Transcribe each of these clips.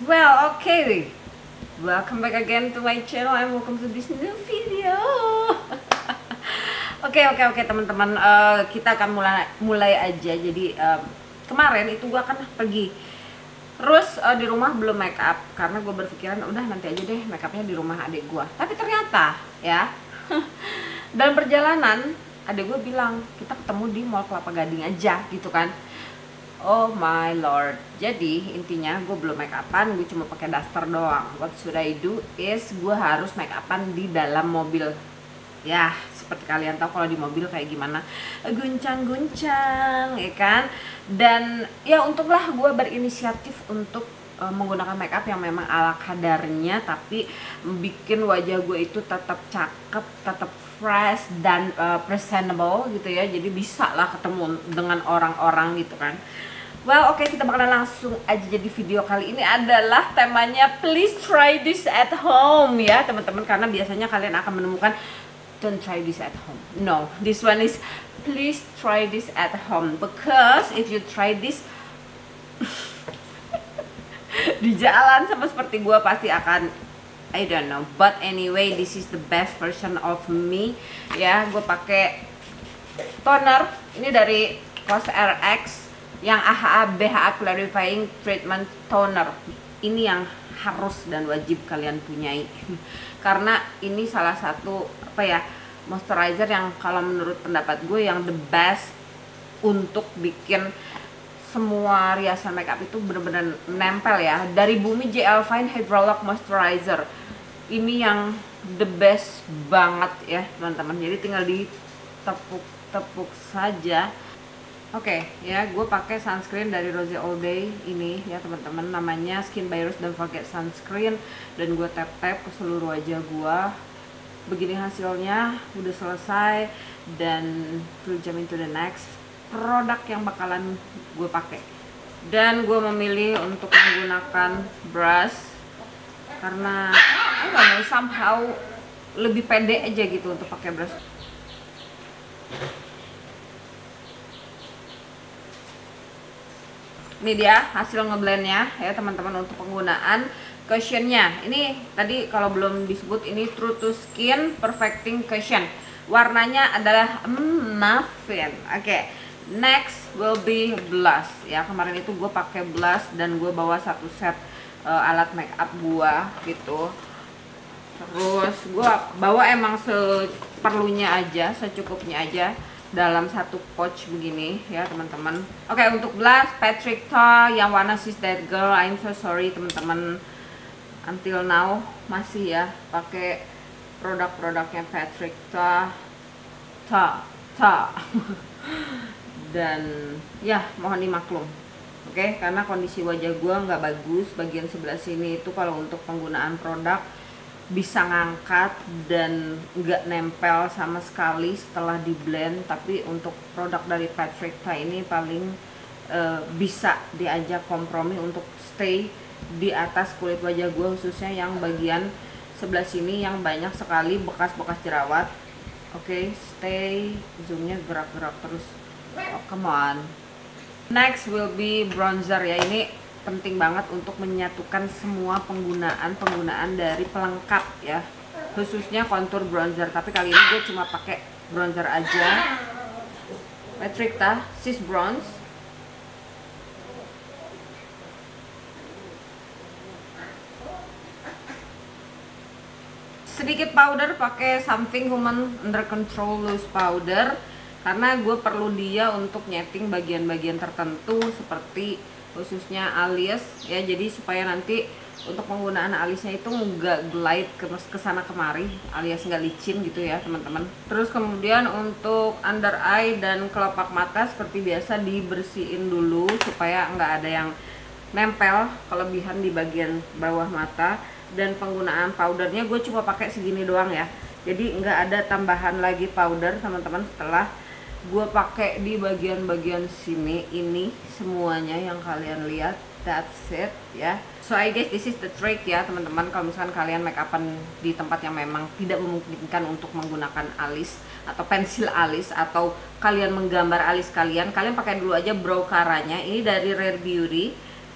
Well, okay. Welcome back again to my channel and welcome to this new video. Oke, teman-teman, kita akan mulai aja. Jadi kemarin itu gue akan pergi. Terus di rumah belum make up karena gue berpikiran udah nanti aja deh make upnya di rumah adik gue. Tapi ternyata ya dalam perjalanan adik gue bilang kita ketemu di Mall Kelapa Gading aja gitu kan. Oh my lord. Jadi intinya gue belum make upan, gue cuma pakai daster doang. What should I do is gue harus make upan di dalam mobil. Ya, seperti kalian tahu kalau di mobil kayak gimana, guncang-guncang, ya kan? Dan ya untunglah gue berinisiatif untuk menggunakan make up yang memang ala kadarnya, tapi bikin wajah gue itu tetap cakep, tetap fresh dan presentable gitu ya. Jadi bisa lah ketemu dengan orang-orang gitu kan. Well, oke, kita bakalan langsung aja. Jadi video kali ini adalah temanya please try this at home ya teman-teman, karena biasanya kalian akan menemukan don't try this at home. No, this one is please try this at home, because if you try this di jalan sama seperti gue pasti akan I don't know, but anyway this is the best version of me ya. Gue pakai toner ini dari COSRX yang AHA BHA Clarifying Treatment Toner. Ini yang harus dan wajib kalian punyai karena ini salah satu moisturizer yang kalau menurut pendapat gue yang the best untuk bikin semua riasan makeup itu bener-bener nempel ya. Dari Bumi JL Fine Hydrolock Moisturizer ini yang the best banget ya teman-teman. Jadi tinggal ditepuk-tepuk saja. Oke, ya, gue pakai sunscreen dari Rose All Day ini ya teman-teman, namanya Skin Virus Don't Forget Sunscreen, dan gue tap-tap ke seluruh wajah gue. Begini hasilnya, udah selesai, dan to jump into the next produk yang bakalan gue pakai. Dan gue memilih untuk menggunakan brush karena I don't know, somehow lebih pede aja gitu untuk pakai brush. Ini dia hasil ngeblendnya ya teman-teman untuk penggunaan cushionnya. Ini tadi kalau belum disebut, ini True to Skin Perfecting Cushion. Warnanya adalah Muffin. Oke, next will be blush ya. Kemarin itu gue pakai blush dan gue bawa satu set alat make up gue gitu. Terus gue bawa emang seperlunya aja, secukupnya aja dalam satu pouch begini ya teman-teman. Oke, untuk blush Patrick Ta yang warna She's That Girl. I'm so sorry teman-teman, until now masih ya pakai produk-produknya Patrick Ta dan ya mohon dimaklum. Oke, karena kondisi wajah gue nggak bagus, bagian sebelah sini itu kalau untuk penggunaan produk bisa ngangkat dan nggak nempel sama sekali setelah di blend. Tapi untuk produk dari Patrick Ta ini paling bisa diajak kompromi untuk stay di atas kulit wajah gue, khususnya yang bagian sebelah sini yang banyak sekali bekas-bekas jerawat. Oke, stay, zoomnya gerak-gerak terus. Oh, come on. Next will be bronzer ya. Ini penting banget untuk menyatukan semua penggunaan dari pelengkap ya, khususnya contour bronzer. Tapi kali ini gue cuma pakai bronzer aja, Patrick Ta Sis Bronze. Sedikit powder, pakai Something Human Under Control Loose Powder karena gue perlu dia untuk nyeting bagian-bagian tertentu seperti khususnya alis ya, jadi supaya nanti untuk penggunaan alisnya itu nggak glide ke sana kemari alias nggak licin gitu ya teman-teman. Terus kemudian untuk under eye dan kelopak mata seperti biasa dibersihin dulu supaya nggak ada yang nempel kelebihan di bagian bawah mata. Dan penggunaan powdernya gue cuma pakai segini doang ya, jadi nggak ada tambahan lagi powder teman-teman setelah gue pakai di bagian-bagian sini. Ini semuanya yang kalian lihat, that's it ya. So I guess this is the trick ya teman-teman, kalau misalkan kalian make upan di tempat yang memang tidak memungkinkan untuk menggunakan alis atau pensil alis, atau kalian menggambar alis kalian pakai dulu aja brow caranya. Ini dari Rare Beauty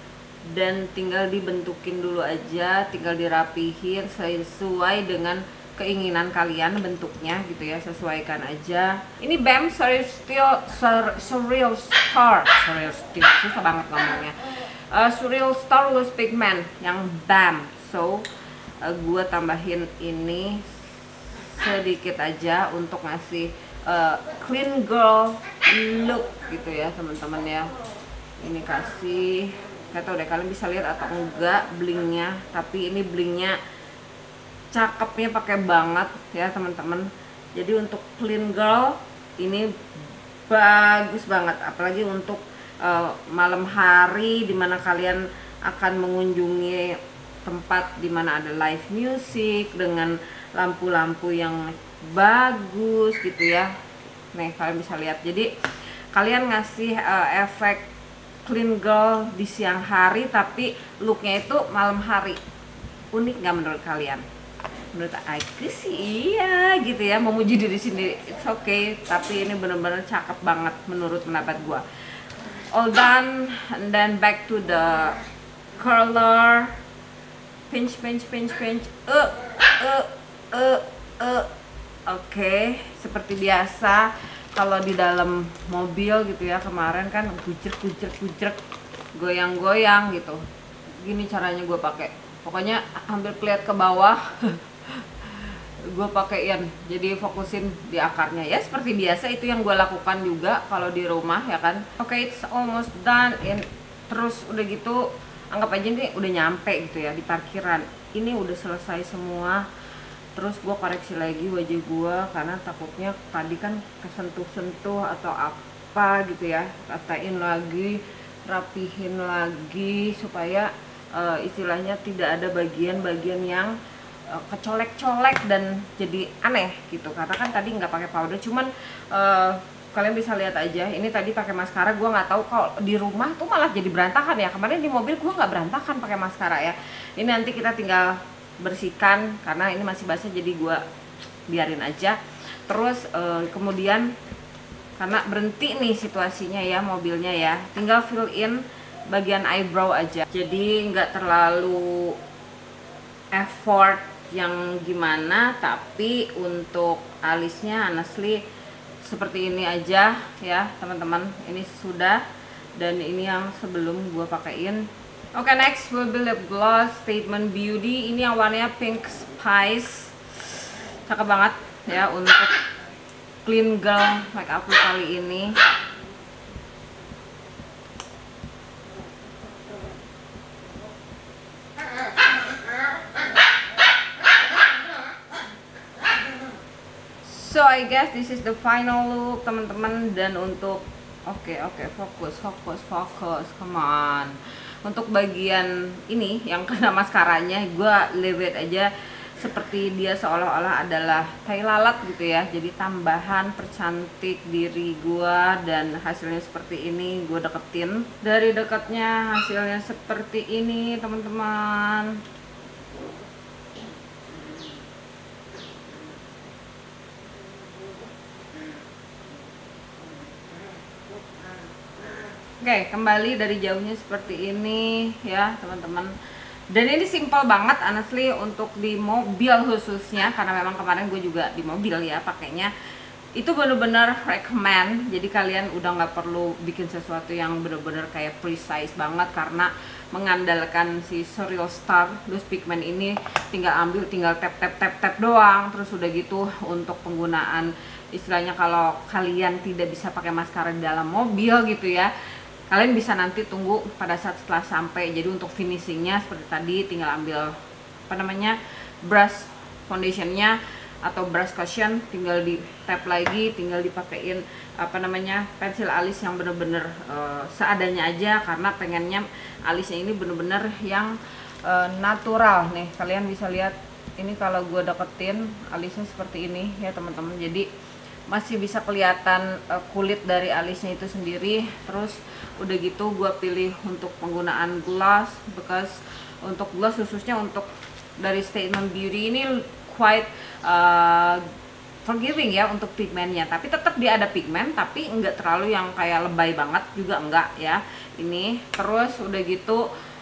dan tinggal dibentukin dulu aja, tinggal dirapihin sesuai dengan keinginan kalian bentuknya gitu ya, sesuaikan aja. Ini BAM Surreal Star, susah banget ngomongnya. Surreal Star Loose Pigment yang BAM. So gue tambahin ini sedikit aja untuk ngasih clean girl look gitu ya teman-teman ya. Ini kasih, gak tau deh kalian bisa lihat atau enggak blingnya, tapi ini blingnya cakepnya pakai banget ya teman-teman. Jadi untuk clean girl ini bagus banget, apalagi untuk malam hari dimana kalian akan mengunjungi tempat dimana ada live music dengan lampu-lampu yang bagus gitu ya. Nih kalian bisa lihat, jadi kalian ngasih efek clean girl di siang hari tapi looknya itu malam hari. Unik nggak menurut kalian? Menurut aku sih iya gitu ya, memuji diri sendiri it's okay, tapi ini bener-bener cakep banget menurut pendapat gua. All done, and then back to the curler, pinch. Oke, seperti biasa kalau di dalam mobil gitu ya, kemarin kan kucek, goyang-goyang gitu. Gini caranya gue pakai, pokoknya hampir kelihatan ke bawah. Gue pakaiin, jadi fokusin di akarnya ya, seperti biasa itu yang gue lakukan juga kalau di rumah ya kan. Oke, it's almost done. Terus udah gitu anggap aja nih udah nyampe gitu ya di parkiran. Ini udah selesai semua. Terus gue koreksi lagi wajah gue karena takutnya tadi kan kesentuh-sentuh atau apa gitu ya. Ratain lagi, rapihin lagi supaya istilahnya tidak ada bagian-bagian yang kecolek-colek dan jadi aneh gitu, karena kan tadi nggak pakai powder. Cuman kalian bisa lihat aja, ini tadi pakai maskara. Gue nggak tahu kalau di rumah tuh malah jadi berantakan ya. Kemarin di mobil gue nggak berantakan pakai maskara ya. Ini nanti kita tinggal bersihkan karena ini masih basah, jadi gue biarin aja. Terus kemudian karena berhenti nih situasinya ya mobilnya ya, tinggal fill in bagian eyebrow aja, jadi nggak terlalu effort yang gimana, tapi untuk alisnya honestly seperti ini aja ya teman-teman. Ini sudah, dan ini yang sebelum gue pakein. Oke, next will be lip gloss Statement Beauty. Ini yang warnanya Pink Spice, cakep banget ya untuk clean girl makeup kali ini. So I guess this is the final look teman-teman. Dan untuk oke, fokus, come on. Untuk bagian ini yang kena maskaranya, gue leave it aja seperti dia seolah-olah adalah tai lalat gitu ya. Jadi tambahan percantik diri gue, dan hasilnya seperti ini. Gue deketin dari dekatnya, hasilnya seperti ini teman-teman. Oke, kembali dari jauhnya seperti ini ya teman-teman. Dan ini simple banget honestly untuk di mobil khususnya, karena memang kemarin gue juga di mobil ya pakainya. Itu bener-bener recommend. Jadi kalian udah nggak perlu bikin sesuatu yang bener-bener kayak precise banget, karena mengandalkan si Surreal Star Loose Pigment ini tinggal ambil, tinggal tap doang. Terus udah gitu untuk penggunaan, istilahnya kalau kalian tidak bisa pakai maskara di dalam mobil gitu ya, kalian bisa nanti tunggu pada saat setelah sampai. Jadi untuk finishingnya seperti tadi, tinggal ambil apa namanya brush foundationnya atau brush cushion, tinggal di tap lagi, tinggal dipakein apa namanya pensil alis yang bener-bener seadanya aja, karena pengennya alisnya ini bener-bener yang natural. Nih kalian bisa lihat ini kalau gue deketin alisnya seperti ini ya teman-teman. Jadi masih bisa kelihatan kulit dari alisnya itu sendiri. Terus udah gitu gue pilih untuk penggunaan gloss, because untuk gloss khususnya untuk dari Statement Beauty ini quite forgiving ya untuk pigmennya, tapi tetap dia ada pigmen, tapi enggak terlalu yang kayak lebay banget juga enggak ya ini. Terus udah gitu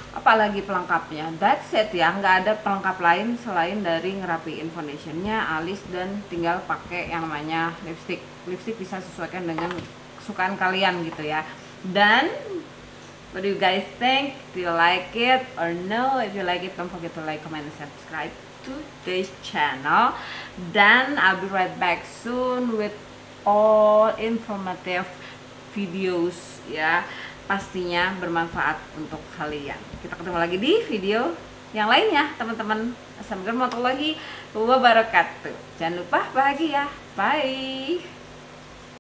apalagi pelengkapnya. That's it ya, nggak ada pelengkap lain selain dari ngerapiin foundationnya, alis, dan tinggal pakai yang namanya lipstick. Lipstick bisa sesuaikan dengan kesukaan kalian gitu ya. Dan what do you guys think? Do you like it or no? If you like it, don't forget to like, comment, and subscribe to this channel. Dan I'll be right back soon with all informative videos ya, pastinya bermanfaat untuk kalian. Kita ketemu lagi di video yang lainnya teman-teman. Assalamualaikum warahmatullahi wabarakatuh. Jangan lupa bahagia. Bye.